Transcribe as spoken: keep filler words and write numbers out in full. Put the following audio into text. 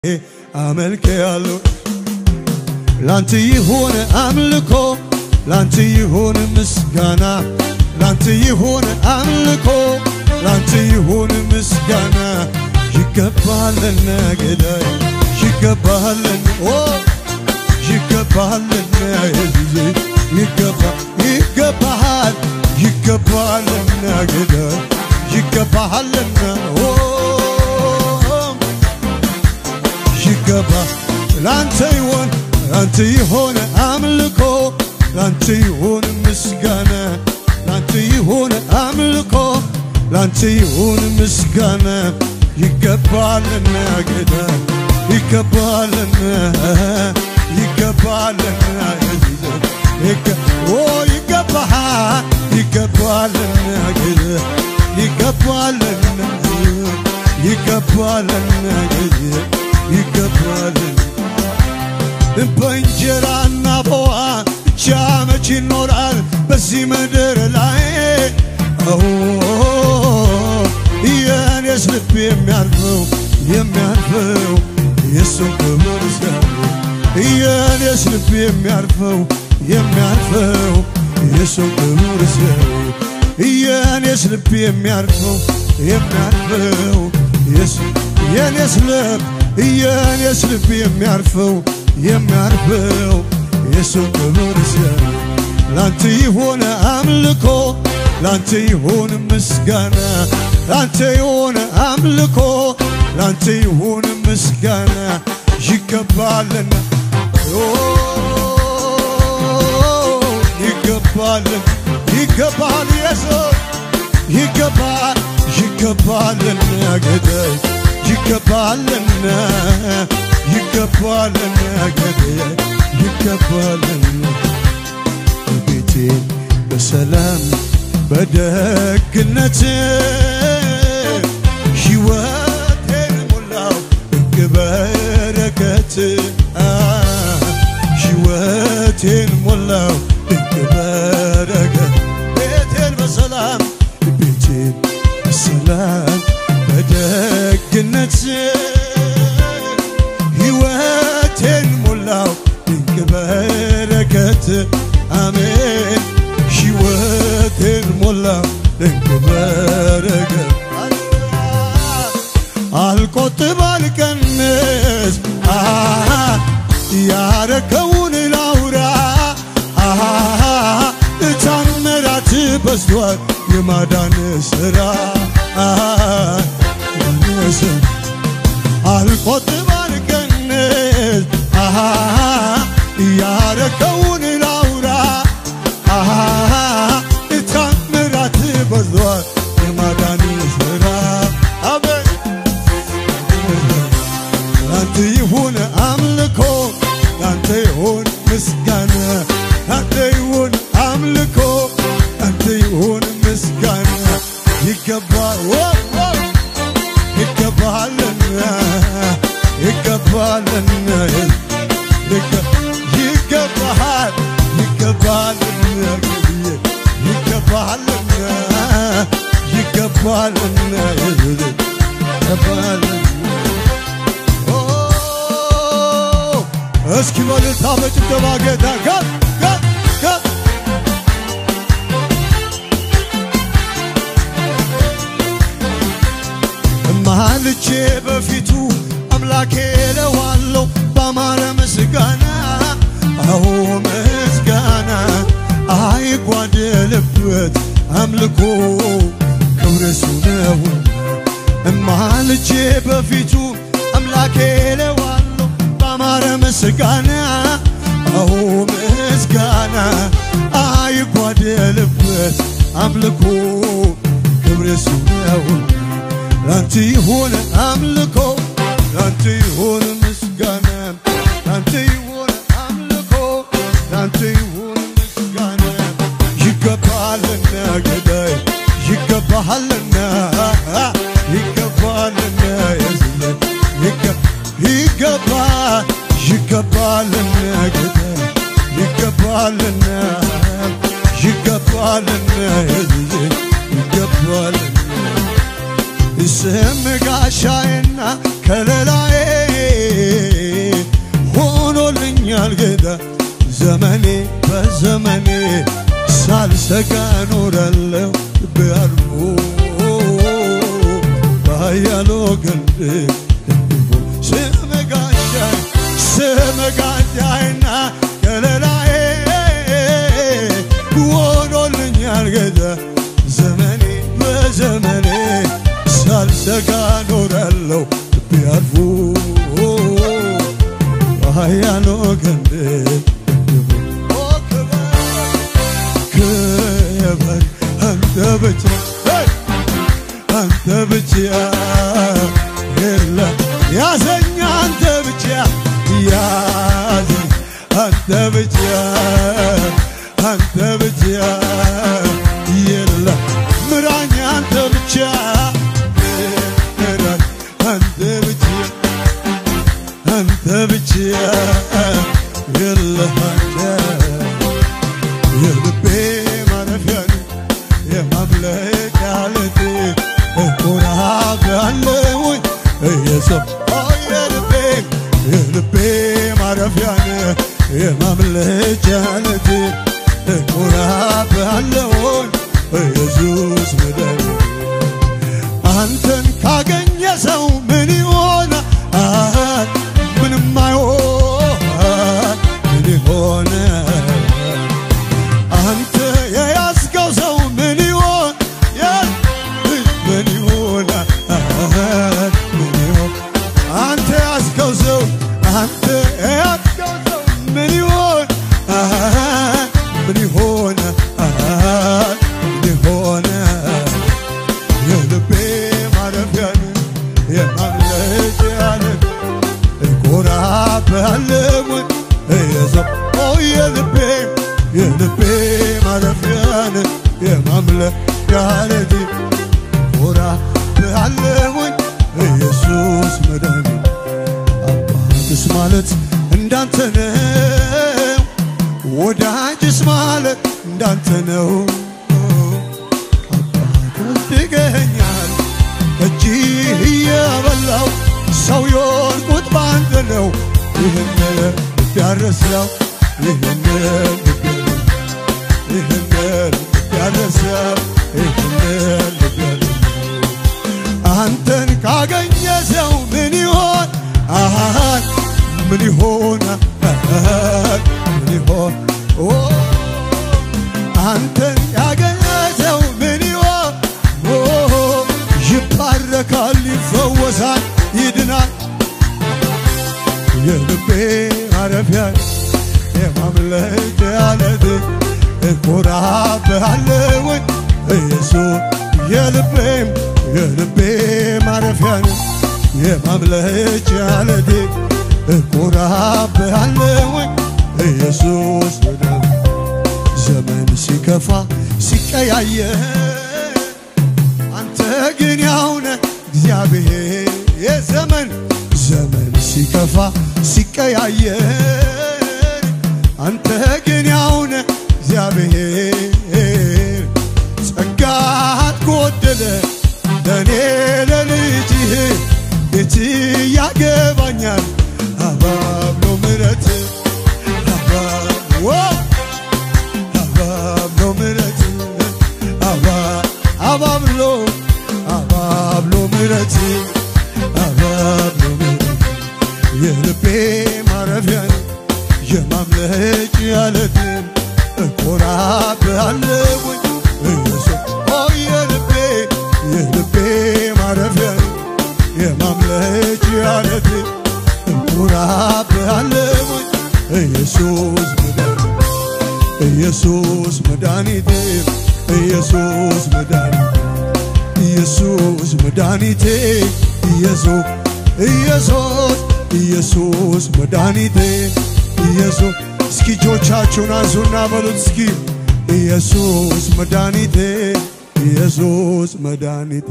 አመልክ ያለው ላንተ ይሁን አምልኮ ላንተ ይሁን ምስጋና ላንተ ይሁን አምልኮ ላንተ ይሁን ምስጋና ይገባልና ገዳይ ይገባልና ኦ ይገባልና ይገባ ይገባል ይገባልና ገዳይ ይገባልና ኦ ይገባ ላንተ ይሁን ላንተ ይሁን አምልኮ ላንተ ይሁን ምስጋና ላንተ ይሁን አምልኮ ላንተ ይሁን ምስጋና ይገባልና ጌታ ይገባልና ይገባልና ኦ ይገባህ ይገባልና ጌታ ይገባልና ይገባልና ጌታ ይገባልና በእንጀራና በውሃ ብቻ መች ይኖራል በዚህ ምድር ላይ ኦ የኔስ ልብ የሚያርፈው የሚያርፈው የሱን ክብር ሲያየው የኔስ ልብ የሚያርፈው የሚያርፈው የሱን ክብር ሲያየው የኔስ ልብ የሚያርፈው የሚያርፈው የሱን የኔስ ልብ የኔስ ልብ የሚያርፈው የሚያርፈው የሱን ክብር ሲያየው ላንተ ይሁን አምልኮ ላንተ ይሁን ምስጋና ላንተ ይሁን አምልኮ ላንተ ይሁን ምስጋና ይገባልና ኦ ይገባልና ይገባል ኢየሱስ ይገባል ይገባልና ገዳይ ይገባልና ይገባልና ገዳይ ይገባልና ቤቴን በሰላም በደግነት ሕይወቴን ሞላው ድንቅ በረከት ሕይወቴን ሞላው ድንቅ በረከት ቤቴን በሰላም ቤቴን በሰላም በደግነት ሕይወቴን ሞላው ድንቅ በረከት አሜን ሕይወቴን ሞላው ድንቅ በረከት አልቆጥብ አልቀንስ ያረከውን ላውራ ተአምራት በዝቷል የማዳን ሥራ አልቆጥብ አልቀንስ ያረከውን ላውራ ተአምራት በዝቷል የማዳን ሥራ አሜን ላንተ ይሁን አምልኮ ላንተ ይሁን ምስጋና ላንተ ይሁን አምልኮ ላንተ ይሁን ምስጋና ይገባል ይገባልና ይገባልና ይገባል ይገባልና ይገባልና ይገባልና ይገባልና እስኪ በልታ በጭብጨባ ጌታ ጋር ጋር ጋር ማልቼ በፊቱ አምላኬ ለዋለው ባማረ ምስጋና አዎ ምስጋና አይጓደልበት አምልኮ ክብርሱ ነው ማልቼ በፊቱ አምላኬ ለዋለው ባማረ ምስጋና አዎ ምስጋና አይጓደልበት አምልኮ ክብርሱ ነው ላንተ ይሁን አምልኮ ላንተ ይሁን ምስጋና ላንተ ይሁን አምልኮ ላንተ ይሁን ምስጋና ይገባልና ገዳይ ይገባልና ይገባልና ይገባ ይገባልና ገዳይ ይገባልና ይገባልና ይገባልና ስም ጋሻዬና ከለላዬ ዘመኔ በዘመኔ ሳልሰጋ ኖራለሁ ቢያርፉ ባያሎ ገንድ ስመጋጃ ስመጋጃይና ከለላዬ ወዶልኛል ጌታ ዘመኔ በዘመኔ ሳልሰጋ ኖራለሁ ቢያርፉ ባያሎ ገንድ ክበር አንተ ብቻ አንተ ብቻ የለም ያዘኝ አንተ ብቻ ያዘኝ አንተ ብቻ አንተ ብቻ የለም ምራኝ አንተ ብቻ ምራኝ አንተ ብቻ አንተ ብቻ የለም የልቤ ማረፊያ የማምለኪያ ዓለት እኮራብሃለሁ ኢየሱስ የልቤ የልቤ ማረፊያ የማምለኪያ ዓለት እኮራብሃለሁ ኢየሱስ መድኃኒቴ አንተን ካገኘ ሰው ምን ይሆናል ምንም አይሆን ምን ይሆናል አንተ የያዝከው ሰው ምን ይሆን ምን ይሆናል ምን ይሆን አንተ የያዝከው ሰው አንተ የያዝከው ሰው ምን ይሆን ምን ይሆናል ምን ይሆናል የልቤ ማረፊያ የማምለኪያ ዓለት እኮራብሃለሁ ኢየሱስ የልቤ የልቤ ማረፊያ የማምለኪያ ዓለት እኮራብሃለሁ ኢየሱስ መድኃኒቴ አባትስ ማለት እንዳንተ ነው ወዳጅስ ማለት እንዳንተ ነው አባት ትገኛል እጅህ እየበላው ሰው የሆንኩት ባንተ ነው ይህን ዳረስለው ይህን ይህን ዳረስለው ይህን አንተን ካገኘ ሰው ምን ይሆን አሃን ምን ይሆን ምን ይሆን አንተን ያገኘ ሰው ምን ይሆን ይባረካል ይፈወሳል ይድናል የልቤ ማረፊያ የማምለኪያ ዓለት እኮራብሃለሁ ኢየሱስ የልቤ የልቤ ማረፊያ የማምለኪያ ዓለት እኮራብሃለሁ ኢየሱስ ዘመን ሲከፋ ሲቀያየር አንተ ግን ያው ነህ እግዚአብሔር የዘመን ዘመን ሲከፋ ሲቀያየር አንተ ግን ያው ነህ እግዚአብሔር ጸጋህ ጎደለ ለኔ ለልጅህ ቤት ያገባኛል አባብሎ ምሕረት አባብሎ አባብሎ ምሕረት አባ አባብሎ አባብሎ ምሕረት አባብሎ ምሕረት የልቤ ማረፊያ የማምለኪያ ዓለት እኮራብሃለሁ ኢየሱስ የልቤ የልቤ ማረፊያ የማምለኪያ ዓለት እኮራብሃለሁ ኢየሱስ መድኃኒቴ ኢየሱስ መድኃኒቴ ኢየሱስ መድኃኒቴ ኢየሱስ መድኃኒቴ ኢየሱስ ኢየሱስ ኢየሱስ መድኃኒቴ ኢየሱስ እስኪ እጆቻችሁን አንሱና በሉት እስኪ ኢየሱስ መድኃኒቴ ኢየሱስ መድኃኒቴ